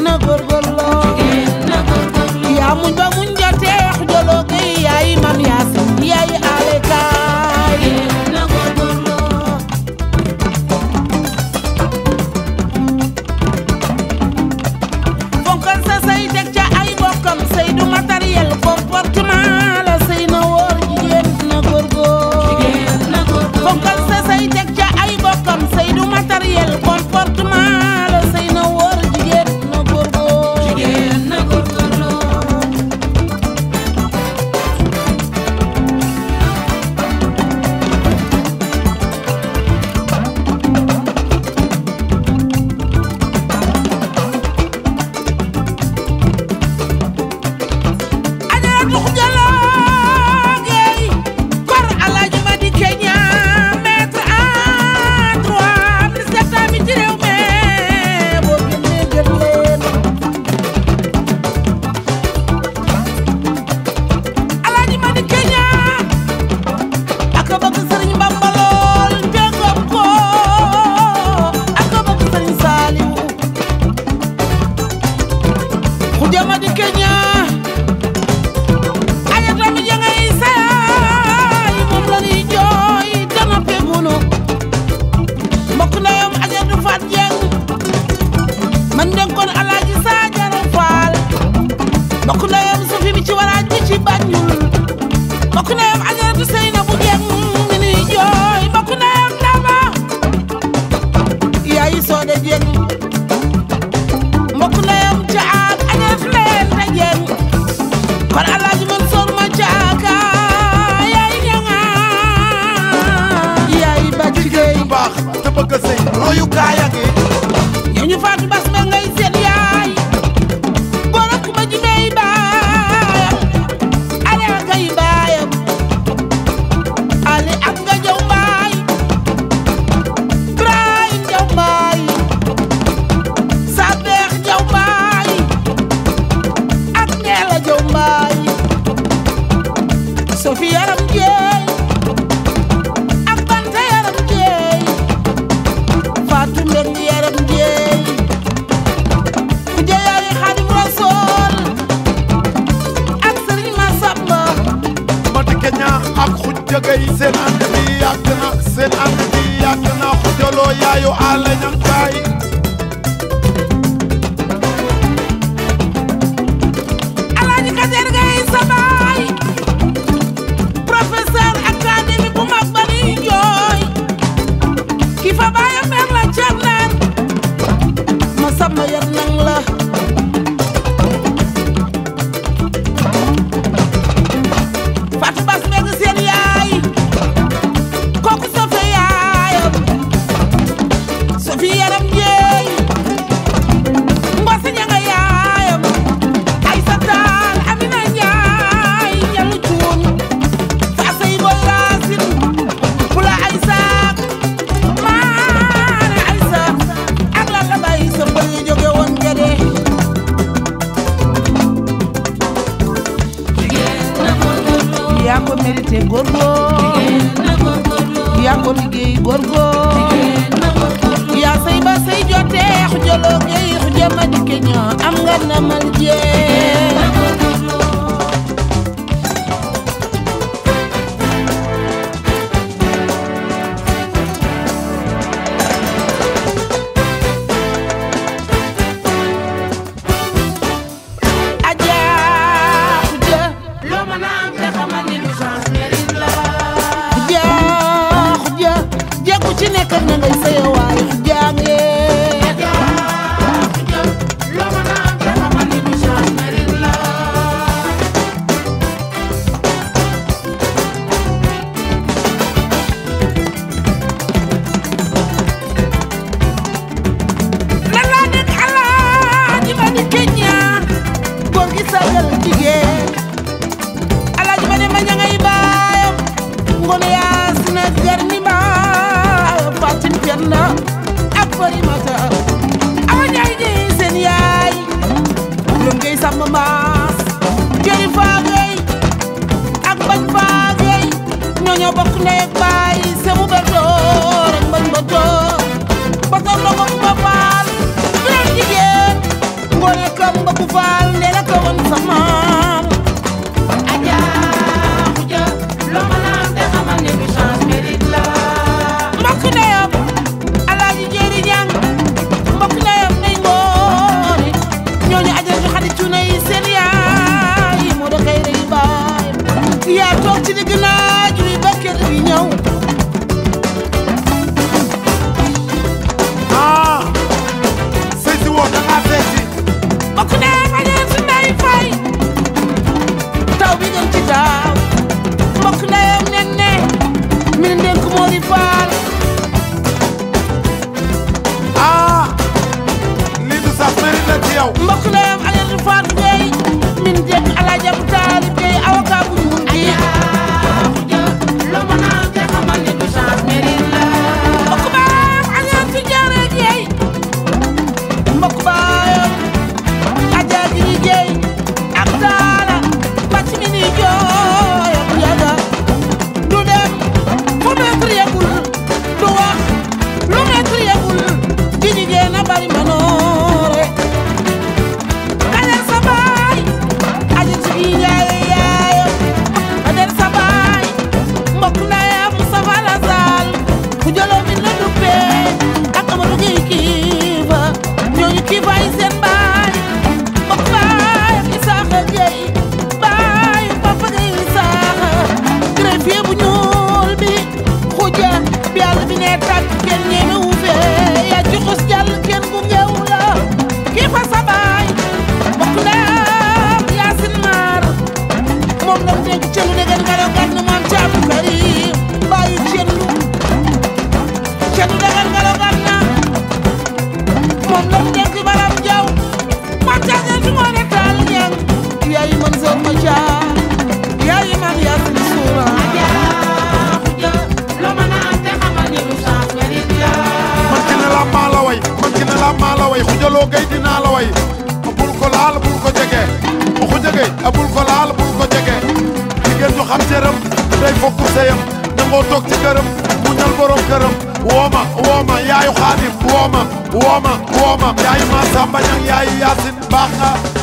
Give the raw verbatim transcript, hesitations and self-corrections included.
na góorgóorlu na góorgóorlu yaa muñ ba muñ jotee xujalo gay yaay mam yaasin yaay ale kaay na góorgóorlu fonkal sa say teg ca ay bokkam say du matériel comportement la say na wóor jigéen na góorgóorlu na góorgóorlu fonkal sa say teg ca ay bokkam say du matériel comportement la say na wóor jigéen na góorgóorlu na góorgóorlu ajaratu xujalo gay kor alaaji ma di Kenya maître en droit ministère bi ci réew mi boo génnee gën leen alaaji ma di Kenya ak a bëgg sëriñ Bamba lool jégam ko ak a bëgg sëriñ Saaliw xuja ma di Kenya ayata mi jangay saay moom la ñuy jooy dana pegunu mbokk ndeyam ajatu faat jeng man dénkoon alaaji Saajara Faal mbokk ndeyam sufi bi ci waraaj bi ci Banjul mbokk ndeyam ajatu Seynabu jeng mi ñuy jooy mbokk ndeyam dama yaay soode jeng mbokk ndeyam caat ajatu leen ta jeng kon alaaji Mansour ma caaka yaay ñanga yaay ba jigéen bu baax te bëgg a sëy royu kaaya ngi yow ñu faatu bas ma ngay seen yaay góor ak ma ji may baayam ale ak ay baayam ale ak nga jaw baay Ibrahim jaw baay Sadex jaw baay ak Ngeela jaw baay Sofi yaram jeey ak Banta yaram jeey Fatou Mbeng yaram jeey ku jeeyaay Xaadim Rasool ak Sëriñ Masamba ma di Kenya ak xujja gay seen ànd bi yàgg na seen ànd bi yàgg na xujaloo yaayu àll ñankaay Alaaji Kader Gay Sabaay professeur académie bu mag ba ni jooy ki fa baaya mer la cernen ma sama yar nang la Fatou Bass Mbeng seen yaay kooku Sofi yaayam Sofi yaram jeey Mbose ñanga yaayam Aysa Taal Amina Njaay ñalu cuun Faasay Boy Raasin Pula Aysa Maane Aysa ak la la bay sa mbër yi jóge woon Gede na góorgóorlu yaa ko mérité góorgóor na góorgóorlu yaa ko liggéey góorgóor na góorgóorlu yaa say ba say jotee xujaloo gay xuja ma di Kenya am nga na mal jee na góorgóorlu Aja xuja loo mën a am te xamal ni du chance mérite la xuja xuja jekku ci nekk na ngay sëy waay xuja ngee loo mën a am te xamal ni du chance mérite la lan laa nekk alaaji ma di Kenya góor gi sagal jigéen alaaji ma ne ma ñangay baayam ngono Yaasin ak garmi baayam Fatim Penda ak Farimata awa Njaay ji seen yaay lum ngay sàmm maas jëri faagay ak bañ faagay ñoo ñoo bokk ndey ak baay semu batoor ak bañ batoor batoor la ko ba faal beneen jigéen ngoone mbokku faal nee na ko woon sa maam Aja xuja loo mën a am te xamal ni du chance mérite la mbokk ndeyam alaaji jéeri ñang mbokk ndeyam nay ngoone ñooñu ajaratu xadi cuuna yi seen yaay moo da kay rey baay yaa toog ci digg naaj wi ba kër gi ñëw ah sëy si woo da ngaa seesi mbokk ndeyam ajaratu nday fay taw bi gën ci taaw mbokk ndeyam nen ne mi ne ndénk moo di faal ah lii du sax mérite la ci yow mbokk ndeyam ajaratu faatu gay min jekk alaaji abu taalib gay avocat bu ñuul gi Aja xuja loo mën a am te xamal ni du chance mérite la mbokk baam ajaratu jaare gay mbokk baayam aja gi ni gay ak taala bàcc mi ni jooyam yaga du dem fu metre yegul du wax lu metre yegul di jigéen a bari manoore kader sa baay ajaratu gi yaaye yaayam kader sa baay mbokk ndeyam Mustafa Lasal ku jëloo min la duppee ak Amadou Gueye kiifa ñooñu kiifa yi seen baay mbokk baay Isaaxa Gueye baay Papa Gueye Isaaxa greffier bu ñuul bi xuja bi yàlla bi ne tàkk kenn ñemewu fee yaa ci xus jàll kenn gu ngeewu la kiifa sa baay mbokk ndeyam Yaasin Maar moom la dégg celu déggan nga doon gàtt maam Caatu Karim baayu celu celu déggan nga doon gàtt na moom la dégg baram jaw maam Caatu fi moo ne taal ñang yaayu man soor ma caa yaayu man Yaasin Suura Aja xuja loo mën a am te xamal ni du chance mérite la man ki ne la maa la way man ki ne la maa la way xujaloo gay dinaa la way bul ko laal bul ko jege xuja gay bul ko laal bul ko jege jigéen ju xam cëram day fokk sëyam nangoo toog ci këram mu ñal borom këram wooma wooma yaayu xaadim wooma wooma wooma yaayu maa samba ñang yaayu yaasin baax nga